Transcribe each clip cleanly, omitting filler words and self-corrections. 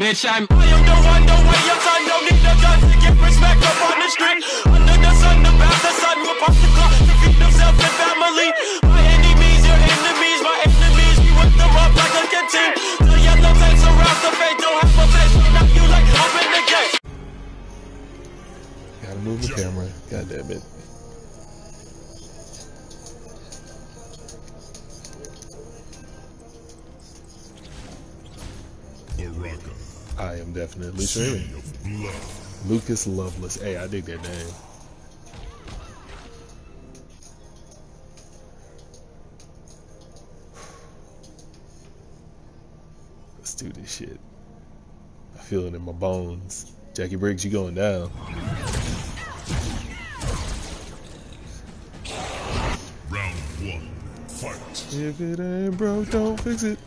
Bitch, I am the one, no way your son don't need a gun to get respect up on the street. Under the sun, the sun will pop the clock to feed himself and family. My enemies, your enemies, my enemies, we whip them up like a canteen. The yellow tanks around the face, don't have a face, so now you like open the gate. Gotta move the camera, god damn it. I am definitely streaming. Lucas Loveless. Hey, I dig that name. Let's do this shit. I feel it in my bones. Jackie Briggs, you going down. Round one, fight. If it ain't broke, don't fix it.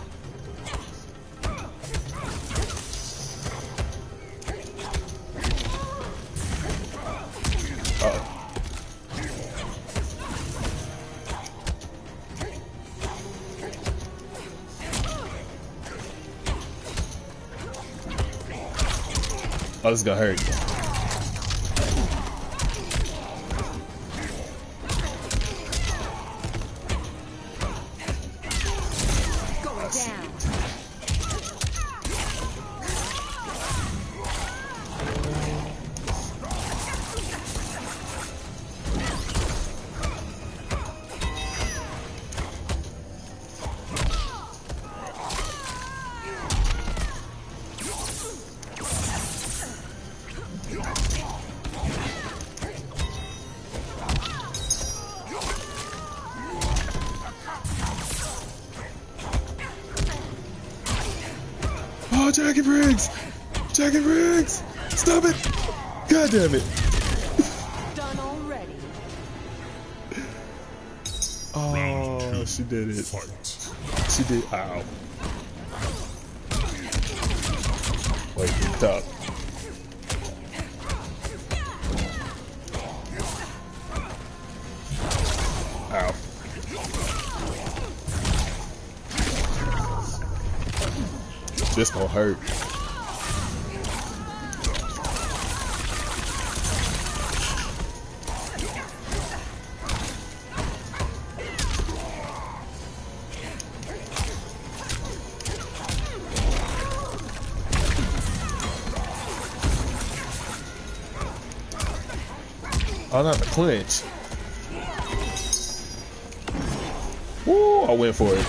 Oh, this is gonna hurt. Going down. Oh, Jackie Briggs! Jackie Briggs! Stop it! God damn it! Done already. Oh, she did it. She did. Ow. Wait, stop. Ow. This gonna hurt. Oh, not the clinch. Woo, I went for it.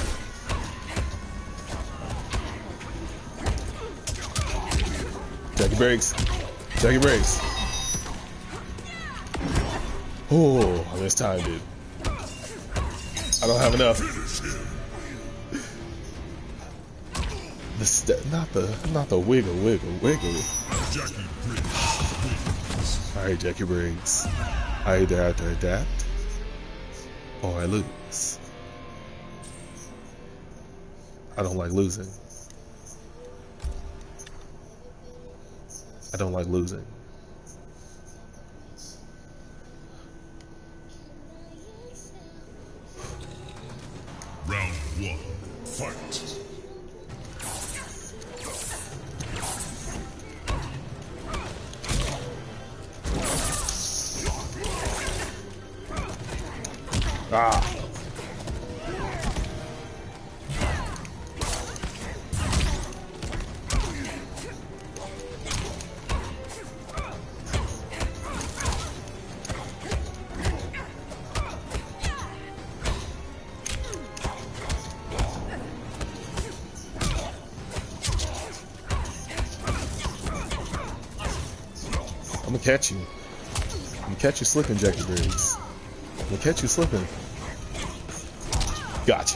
Jackie Briggs. Jackie Briggs. Oh, I mistimed it. I don't have enough. Not the wiggle. Alright, Jackie Briggs. I either have to adapt or I lose. I don't like losing. I don't like losing. Round one, fight. Ah. I'm gonna catch you. I'm gonna catch you slipping, Jackie Briggs. I'm gonna catch you slipping. Gotcha.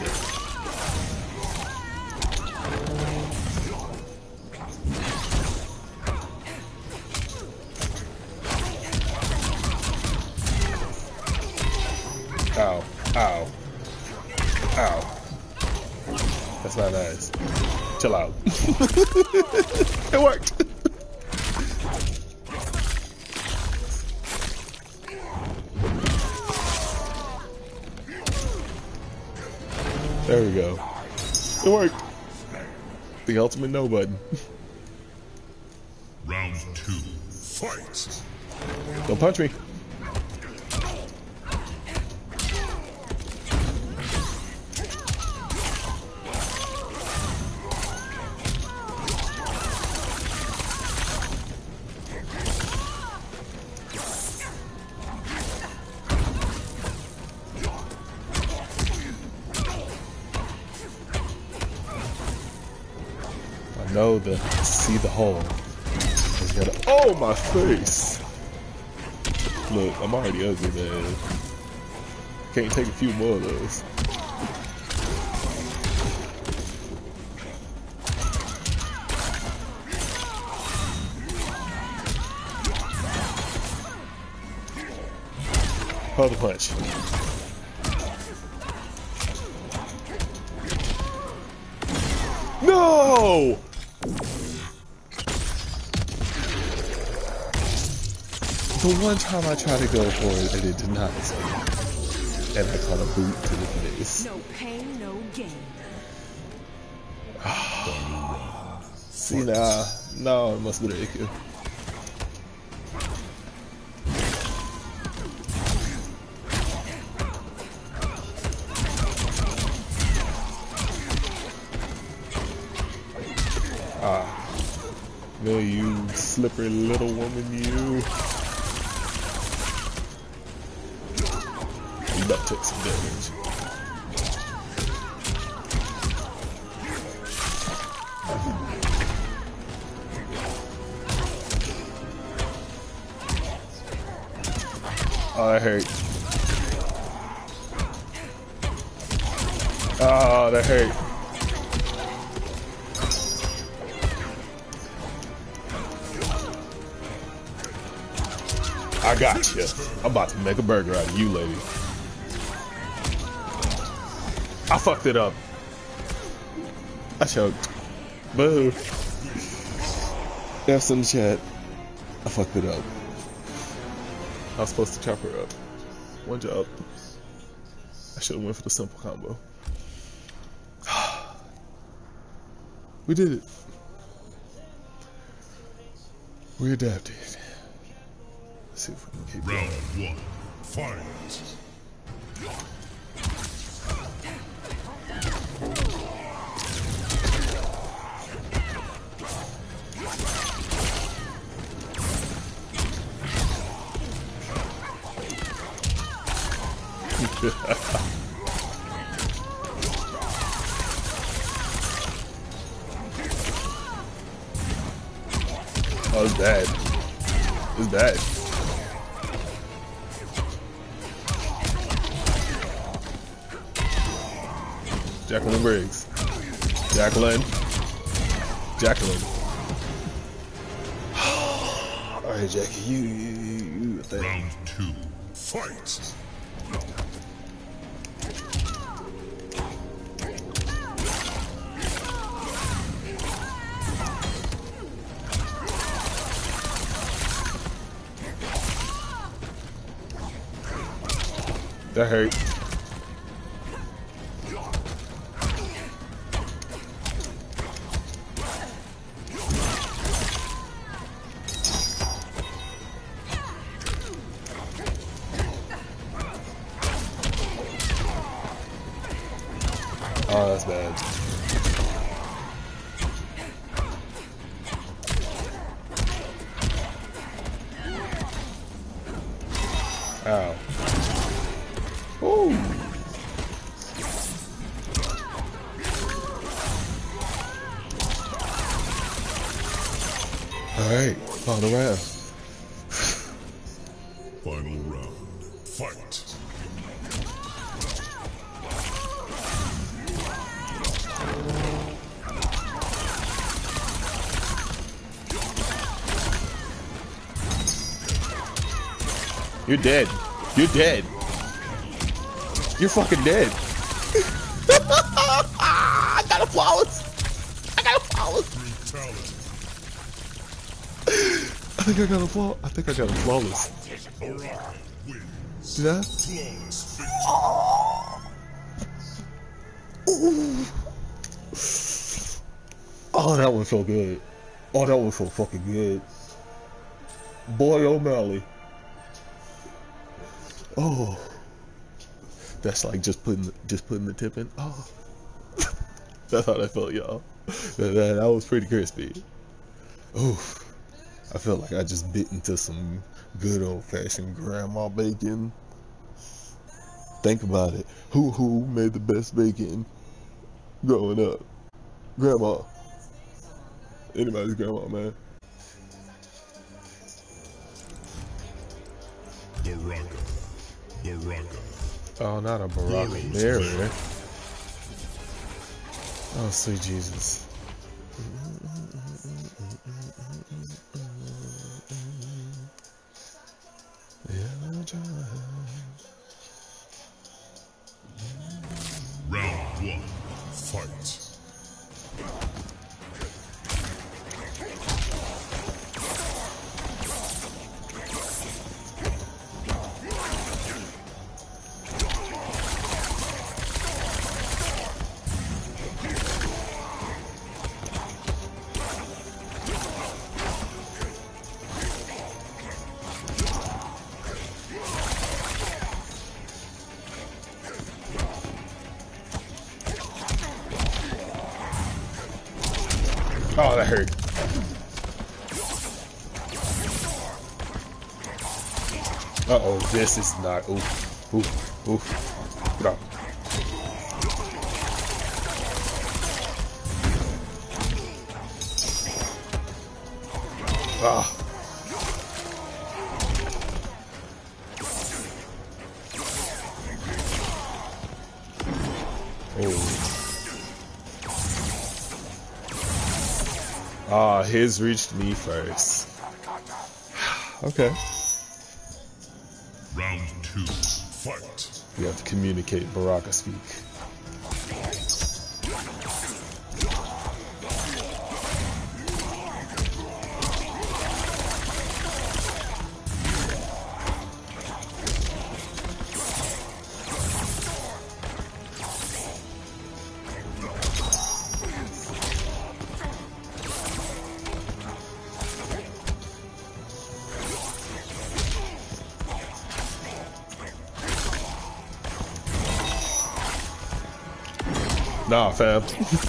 Ow. Ow. Ow. That's not nice. Chill out. It worked. There we go. It worked. The ultimate no button. Round 2. Fight! Don't punch me. I know the see the hole. Oh, my face! Look, I'm already ugly, man. Can't take a few more of those. Hold the punch. No! The one time I tried to go for it and it did not, and I caught a boot to the face. No pain, no gain. See now, no, it must be the IQ. No, you slippery little woman, you. You about to take some damage. Oh, that hurt. Oh, that hurt. I got you. I'm about to make a burger out of you, lady. I fucked it up. I choked. Boo. F's in the chat. I fucked it up. I was supposed to chop her up. One job. I should have went for the simple combo. We did it. We adapted. Let's see if we can keep Round going. 1. Fight! Oh, it's bad. It's bad. Jacqueline Briggs. Jacqueline. Alright, Jackie, you think. Round 2. Fight! That hurt. Oh, that's bad. Ow. Ooh. Alright, final round. Final round. Fight! You're dead. You're dead. You're fucking dead. I got a flawless. I got a flawless. Brutality. I think I got a flaw. I think I got a flawless. Orion wins. Did I? Flawless victory. Oh. Ooh. Oh, that was so good. Oh, that was so fucking good. Boy O'Malley. Oh, that's like just putting the tip in. Oh, that's how that felt, y'all. That was pretty crispy. Oof. I felt like I just bit into some good old-fashioned grandma bacon. Think about it. Who made the best bacon growing up? Grandma. Anybody's grandma, man. Oh, not a Baraka Berry. Oh, sweet Jesus. Round one, fight. Oh, that hurt. Uh-oh, this is not... Oof, oof, oof. Get off. Ah. Oh. Ah, his reached me first. Okay. Round two, fight. We have to communicate Baraka speak. Nah, fam.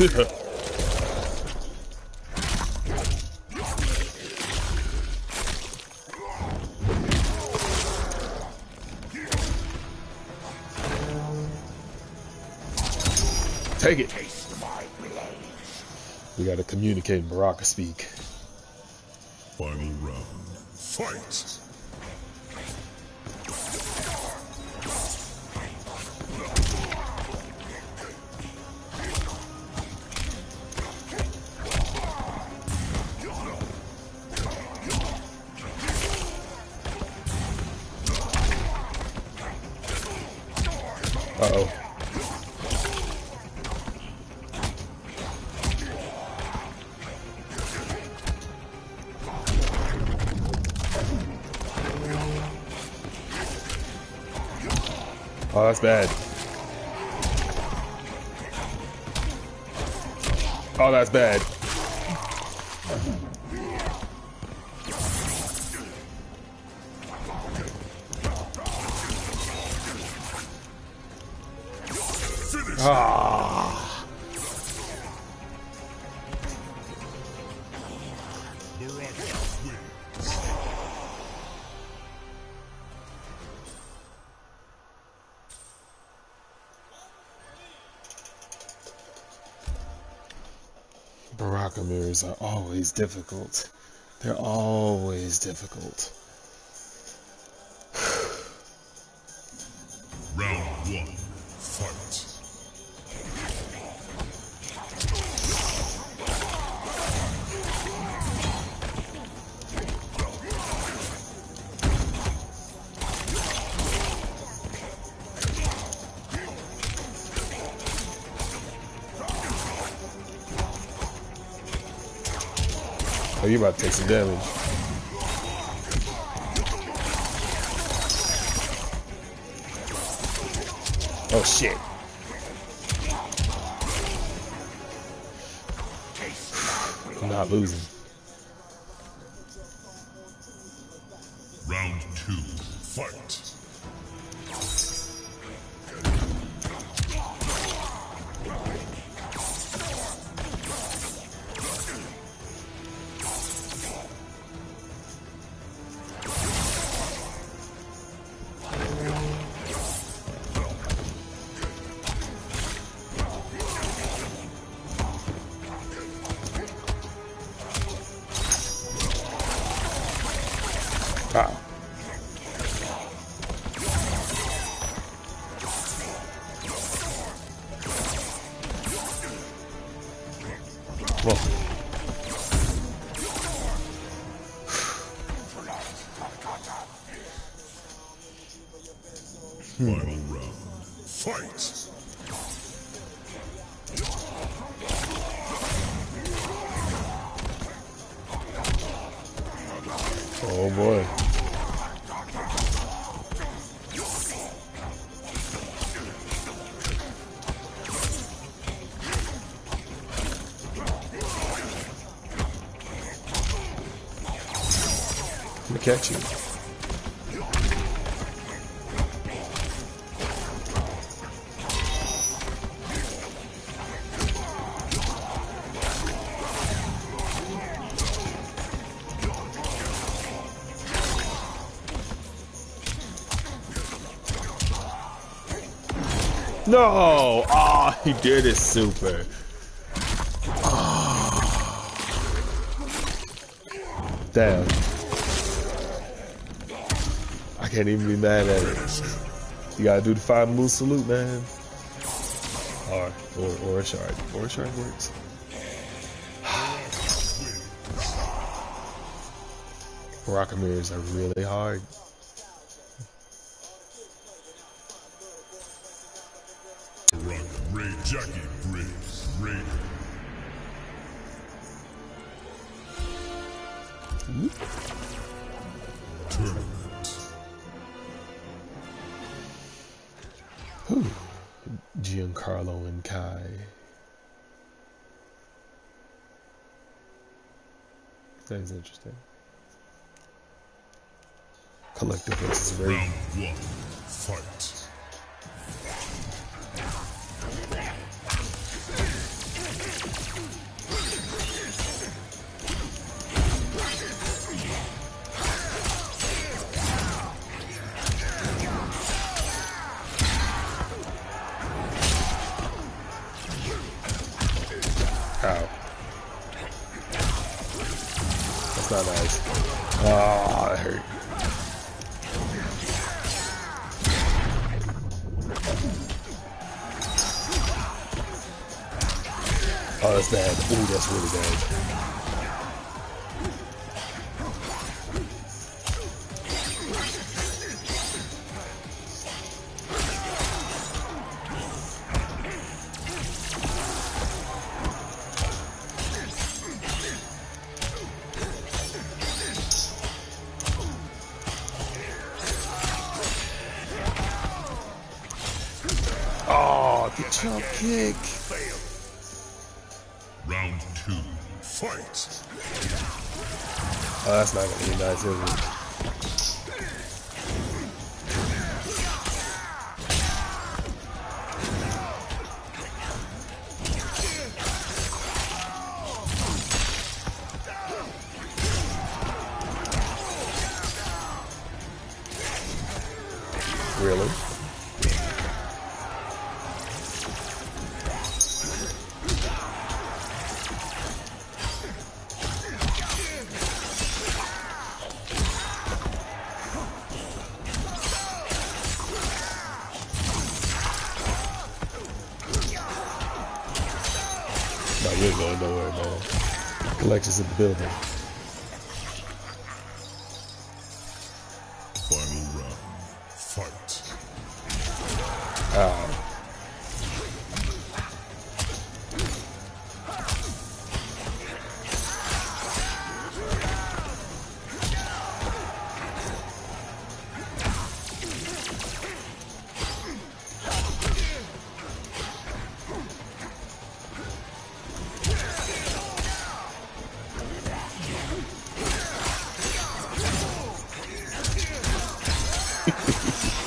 Take it. We gotta communicate in Baraka speak. Final round, fight. Uh-oh. Oh, that's bad. Oh, that's bad. Ah. Baraka mirrors are always difficult. They're always difficult. Round one, fight. Oh, you about to take some damage. Oh shit. I'm not losing. Round 2, fight. Wow. Whoa. Final round, fight. Oh boy. I'm gonna catch you. No! Oh, he did it super. Oh. Damn. I can't even be mad at it. You gotta do the 5-move salute, man. Or a shard. Or a shard works. Rockamirs are really hard. Ray Jackie Graves Raider. Tournament. Giancarlo and Kai. That is interesting. Collective versus Ray. Round 1, fight. Ow. That's not nice. Oh, that hurt. Oh, that's bad. Ooh, that's really bad. Oh, the jump kick. Round 2, fight. Oh, that's not gonna be nice, is it? Really? No, you ain't going nowhere, man. Collector's in the building. Final round, fight. Ow.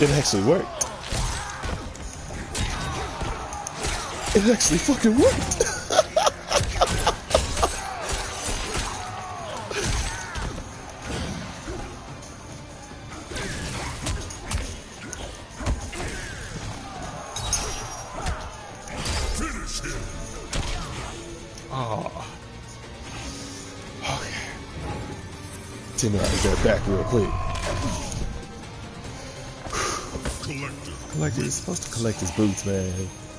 It actually worked. It actually fucking worked. Oh. Okay. Timurize that back real quick. Collector is supposed to collect his boots, man.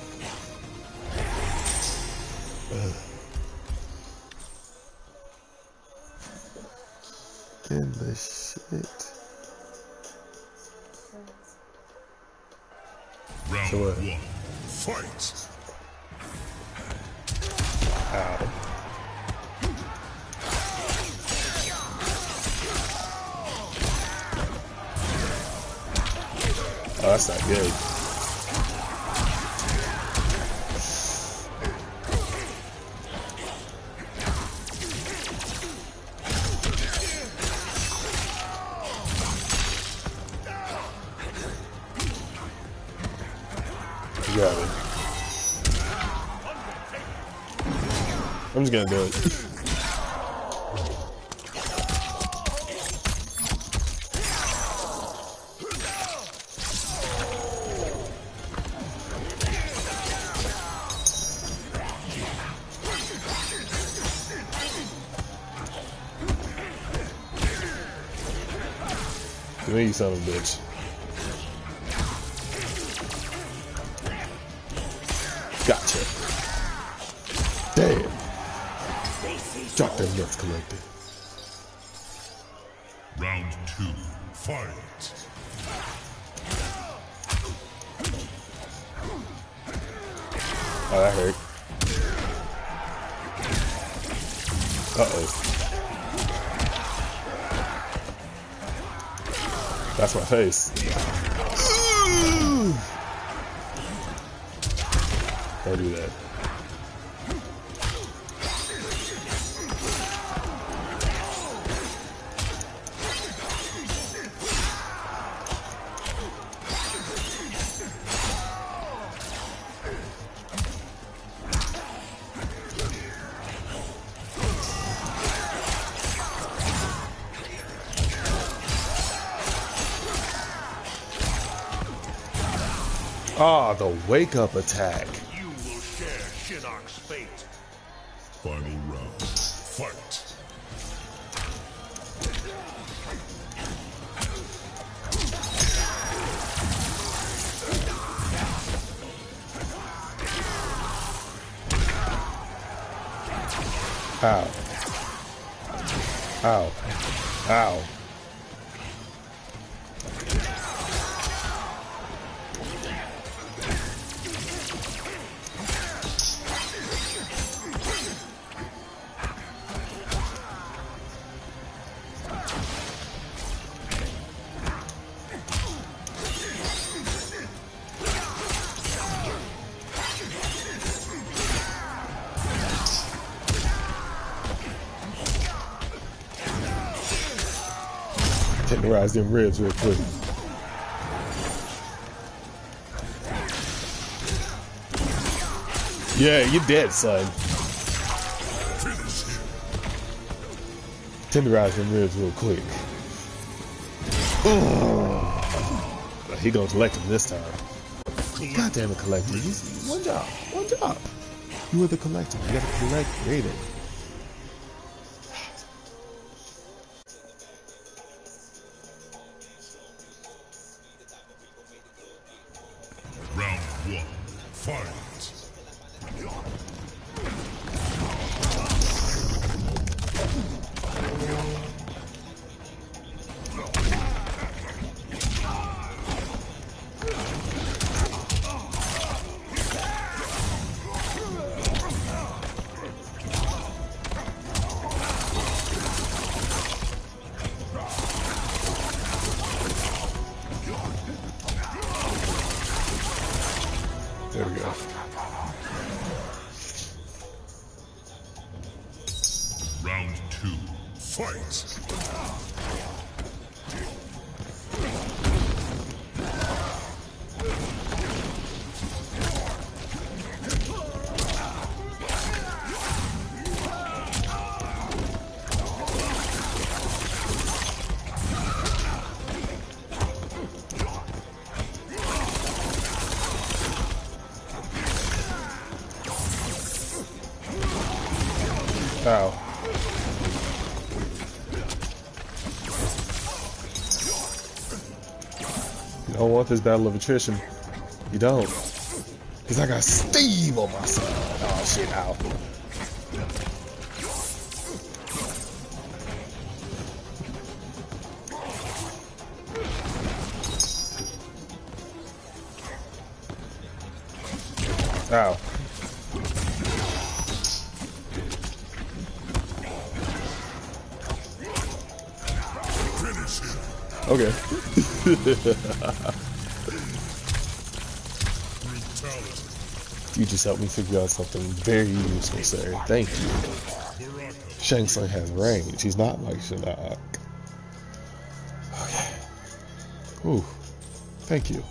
In the shit. Round So what? 1. Fight. Ow. Oh, that's not good. You got it. I'm just gonna do it. Do me, you son of a bitch. Gotcha. Damn. Drop them nuts, collector. Round 2. Fight. Oh, that hurt. Uh-oh. That's my face. Don't do that. Ah, the wake-up attack. You will share Shinnok's fate. Final round. Fight. Ow. Ow. Ow. Tenderize them ribs real quick. Yeah, you're dead, son. Tenderize them ribs real quick. Oh. He gonna collect him this time. God damn it, collector. One job. One job. You were the collector. You gotta collect Raiden. Round 1. Fight. There we go. Round 2. Fight. Ow. You don't want this battle of attrition. You don't. Because I got Steve on my side. Oh shit, ow. Ow. Okay. You just helped me figure out something very useful, sir. Thank you. Shang Tsung has range. He's not like Shinnok. Okay. Ooh. Thank you.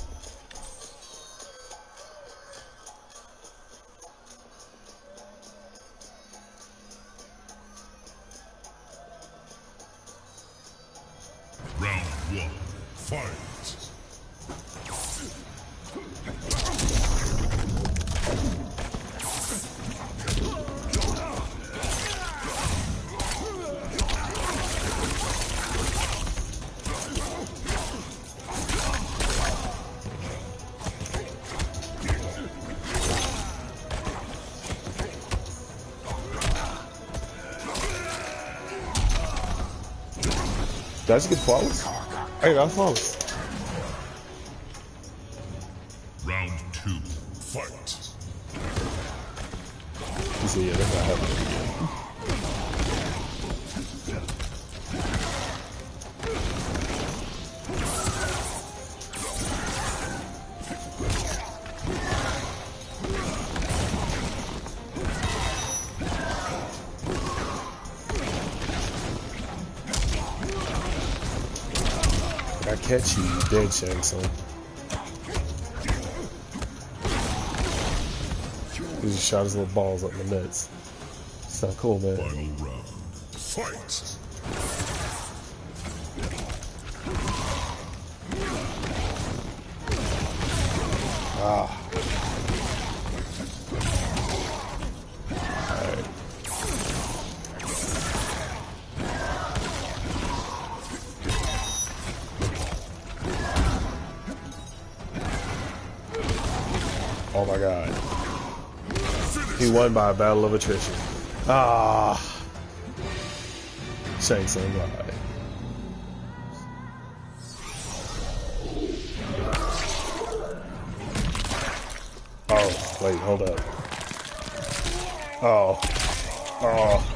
Round one, fight. Did I just get flawless? Hey, that's flawless. Round two, fight. You see, yeah, that's not happening again. I catch you, you dead, Shang Tsung. He just shot his little balls up in the nuts. It's not cool, man. Final round, fight. Ah. Alright. Oh my god. He won by a battle of attrition. Ah. Shang Tsung lied. Oh, wait, hold up. Oh. Oh.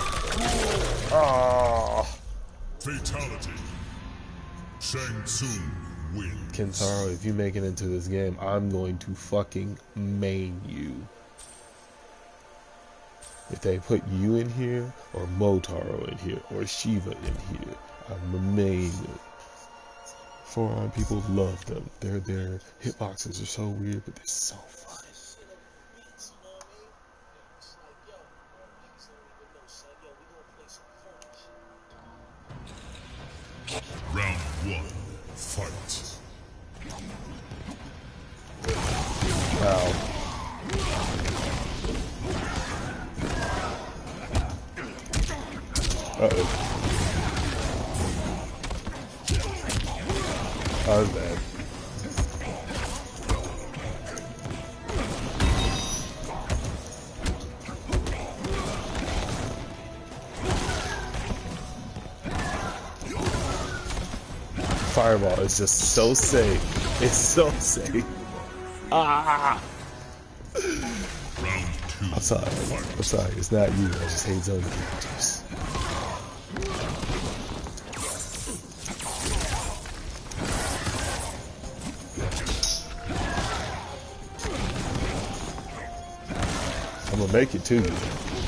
Oh. Fatality. Shang Tsung wins. Kentaro, if you make it into this game, I'm going to fucking main you. If they put you in here, or Motaro in here, or Shiva in here, I'm the main. Forearm people love them. Their hitboxes are so weird, but they're so fun. Round one, fight. Ow. Uh-oh. That was bad. Fireball is just so safe. It's so safe. Ah! Round two. I'm sorry. I'm sorry. It's not you. I just hate zone characters. I'm gonna make it to you.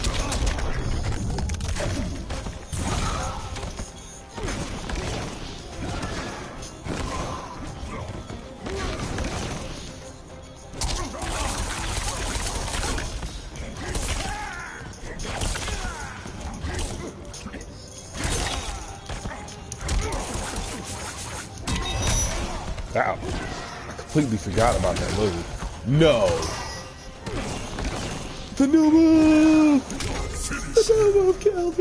Ow. I completely forgot about that move. No. The new move! The almost killed me.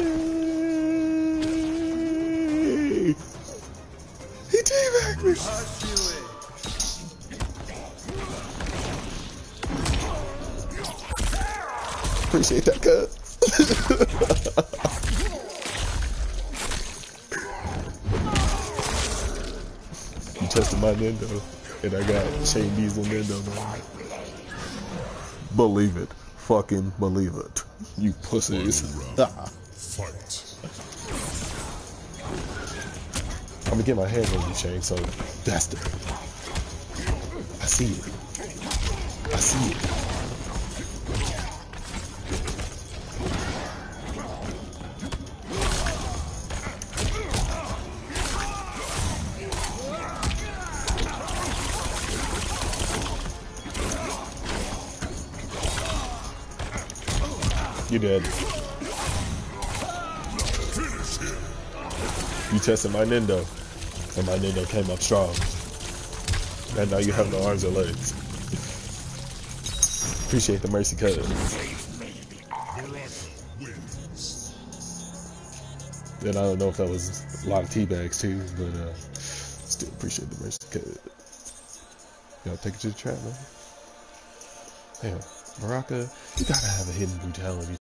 He teabagged me. Appreciate that, cuz. You tested my Nendo, and I got Shane Diesel Nendo, man. Believe it. Fucking believe it. You pussies. Fight. I'm gonna get my hands on you, Shane, so that's the... I see it. I see it. You dead. You tested my Nendo, and my Nendo came up strong. And now you have no arms or legs. Appreciate the mercy, cuz. Then I don't know if that was a lot of teabags too, but still appreciate the mercy, cuz. Y'all take it to the trap, man. Damn, Baraka, you gotta have a hidden brutality.